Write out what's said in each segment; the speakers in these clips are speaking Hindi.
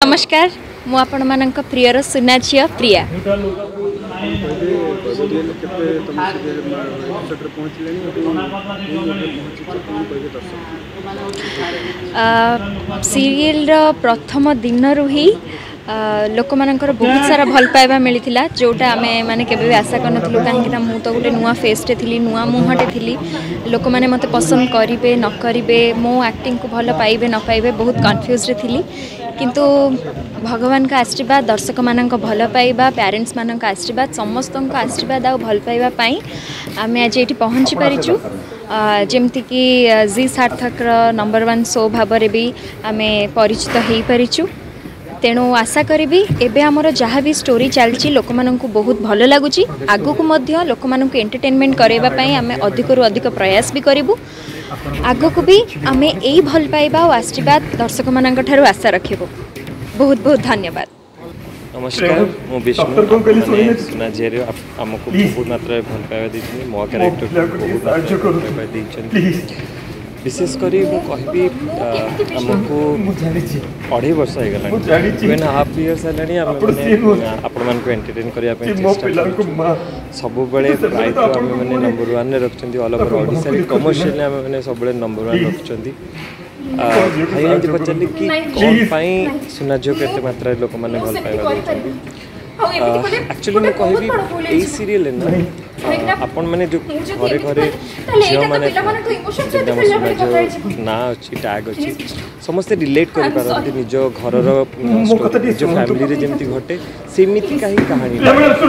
नमस्कार मु आपण मानक प्रियर सुना झिया प्रिया सीरियल प्रथम दिन ही लोक मानकर बहुत सारा भल पाइबा मिलता जोटा आम मैंने केवे आशा कर नु कहीं मु तो गोटे नुआ फेसटे थी नुआ मुहटे थी लोक मैंने मत पसंद करेंगे न करेंगे मो एक्टिंग को भल पाइबे न पाइबे बहुत कन्फ्यूज थी किंतु भगवान का आशीर्वाद दर्शक मान भल पाइबा पेरेंट्स मान आशीर्वाद समस्त आशीर्वाद आ भल पाइबा आम आज ये पहुँची पारिचु जमती कि जी सार्थक नंबर 1 शो भाव भी आम परिचित हो पारिचु तेणु आशा करी एबे हमर जहाँ भी स्टोरी चलती लोक मानक बहुत भल लगुच आगु को मध्य लोक मानक एंटरटेनमेंट करने आम अधिक रु अधिक प्रयास भी करूँ आगु को भी आम यही भल पाइबा और आशीर्वाद दर्शक मान आशा रखिबू बहुत बहुत धन्यवाद। नमस्कार मु विष्णु सुना झिया आमको बहुत मात्रा भल पाइबा दी मो कैरेक्टर विशेष करी कहबी आमको 2.5 वर्ष हो गला 2.5 years आपण मान को एंटरटेन करिया पे चेष्टा सब बेले प्रायतः आम मैंने नंबर 1 ने रखछंती ऑल ओवर ओडिसा रे कमर्शियल आम मैंने सब बेले नंबर 1 रखछंती भाई एंती पचली कि कोन पई सुना झियो केते मात्रा लोक माने भल पाइबा एक्चुअली मैं कहबी ए सीरियल ना आपण मैंने जो घरे घरे झियो माने ना अच्छी टैग अच्छी समस्ते रिलेट कर पारती निज घर निज फैमिली रे जेमती घटे सेमिति काही कहानी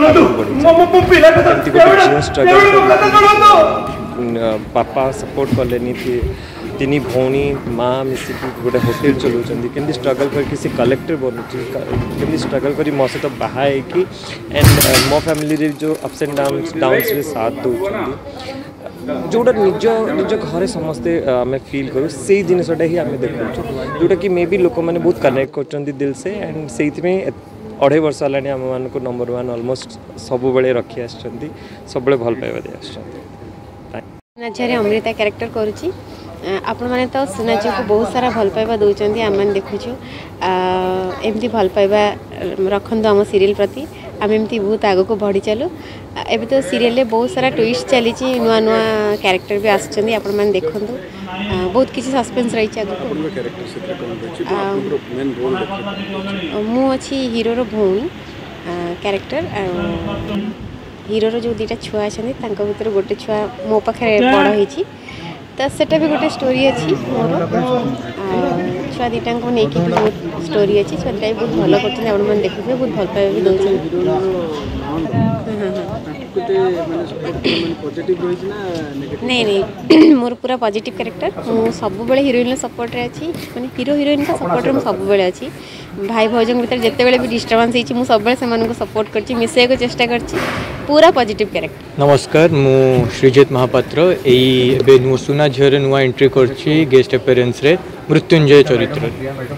पापा सपोर्ट कलेनी थी तीन भौणी माँ मिसिकी गोटे होटेल चलाऊँ केमती स्ट्रगल करके कलेक्टर बनूँ केमती स्ट्रगल कर मो सहित बाहर कि एंड मो फैमिली जो अप्स एंड डाउन्स रे साथ दौरान जोटा निज निज घर समस्ते आम फिल करूँ से जिनसटा ही आम देखु जोटा कि मे बी लोक मैंने बहुत कनेक्ट कर दिल से एंड से 2.5 वर्ष है आम मान को नंबर 1 ऑलमोस्ट सब बेले रखी आसुँच सब भल पाइबा दे आसुँच अमृता कैरेक्टर करुँची आपण मैंने तो सुना झियो को बहुत सारा भल पाइबा दौरान आम मैंने देखुचु एमती भल पाइबा रखु आम सीरियल प्रति आम एमती बहुत आग को बढ़ी चलू एबे तो सीरियल रे बहुत सारा ट्विस्ट चली नुआ नुआ कैरेक्टर भी आसुँच आपण मैंने देखु बहुत किसी सस्पेंस रही मु अच्छी हीरोर भौणी कैरेक्टर हीरोर जो 2टा छुआ अच्छा भर गोटे छुआ मो पाखे बड़ होती तो सेटा भी गोटे स्टोरी अच्छी मोर छुआ 2टा को लेकिन भी बहुत स्टोरी अच्छी छुआ 2टा बहुत भल कर देखुए बहुत भल पाइबा भी नहीं नहीं मोर पूरा पॉजिटिव कैरेक्टर मु सब बेले हिरोइन सपोर्ट रे अच्छी माने हीरो हिरोइन का सपोर्ट रे सब बेले अच्छी भाई भौज भर जिते बेले भी डिस्टर्बेंस होती मुझे सब से सपोर्ट कर मिसे को चेष्टा कर पूरा पॉजिटिव कैरेक्टर। नमस्कार मु श्रीजित महापात्र एबे सुना झियो नुआ एंट्री करछि गेस्ट अपीयरेंस रे मृत्युंजय चरित्र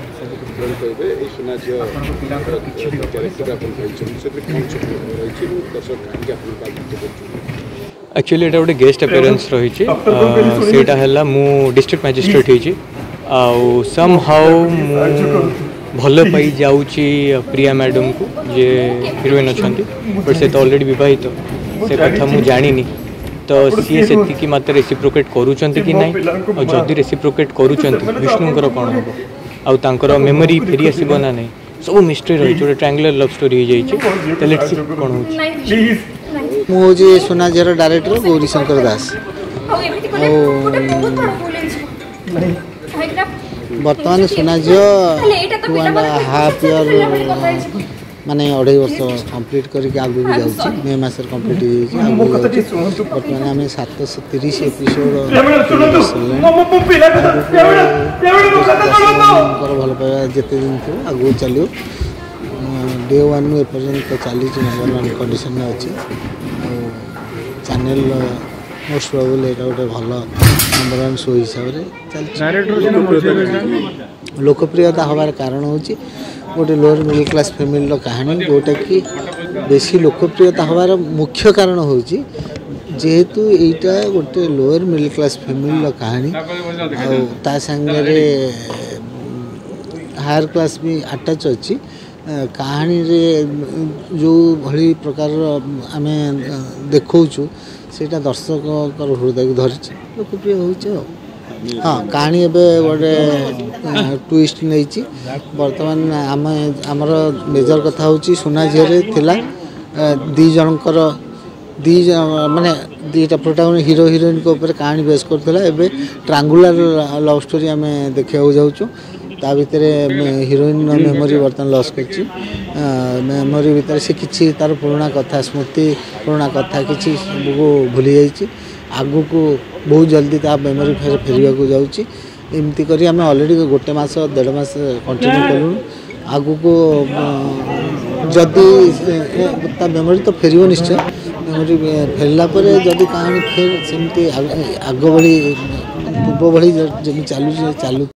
एक्चुअली एटा गोटे गेस्ट अपीयरेंस रही सेटा हला मु डिस्ट्रिक्ट मैजिस्ट्रेट होइछि आउ सम हाउ मु भल पाई जाऊँगी प्रिया मैडम को जे हिरोइन अच्छा बट से तो ऑलरेडी विवाहित से कथा मु जानी तो सी से मत रेसिप्रोकेट करूँ कि नहीं और जदि रेसिप्रोकेट करूँ विष्णुकर कौन हम आउर मेमोरी फेरी आसब ना नहीं सब मिस्ट्री रही जो ट्रायंगुलर लव स्टोरी हो जाए कौन हो सुना झियो डायरेक्टर गौरीशंकर दास बर्तमान सुना झियो 2.5 year माने 2.5 वर्ष कंप्लीट करके आगू भी जाऊँ मे मसर कंप्लीट बर्तमान आम 730 एपिसोड भल पाइबा जिते दिन थो आगू चलो डे 1 एपर्यंत चली नंबर 1 कंडीशन में अच्छी चैनल मोस्ट प्रोबेबली ये गोटे भल नंबर 1 शो हिसाब से लोकप्रियता हबार कारण हूँ गोटे लोअर मिडिल क्लास फैमिली कहानी जोटा कि बेसी लोकप्रियता हबार मुख्य कारण हूँ जेहेतु यहीटा गोटे लोअर मिडिल क्लास फैमिली कहानी आ संगे हायर क्लास भी अटैच अच्छी कहानी रे जो भली प्रकार आम देखौछु सेटा दर्शक हृदय को धरी लोकप्रिय हो। हाँ कहानी एबे गोटे ट्विस्ट नहीं बर्तमान आम आमर मेजर कथा हूँ सुना झील थिला दी जनकर माने दीटा प्रोटागोनिस्ट हीरो हिरोइन को ऊपर कहानी बेस करथिला एबे ट्रायंगुलर लव स्टोरी आम देखा जाऊँ ता भितर हिरोइन मेमोरी बर्तमान लॉस करची मेमोरी भितर से किछि तार पुराना कथा स्मृति पुराना कथा किछि भूली जाइए आगु को बहुत जल्दी ता मेमोरी फेरवा को जाऊँगी एमती करी आम ऑलरेडी गोटे मास 1.5 मास कंटिन्यू करूँ आगु को जदि ता मेमोरी तो फेर निश्चय मेमोरी फेरला जदि कहानी फेर सेमती आग भली पूर्व भली जमी चालू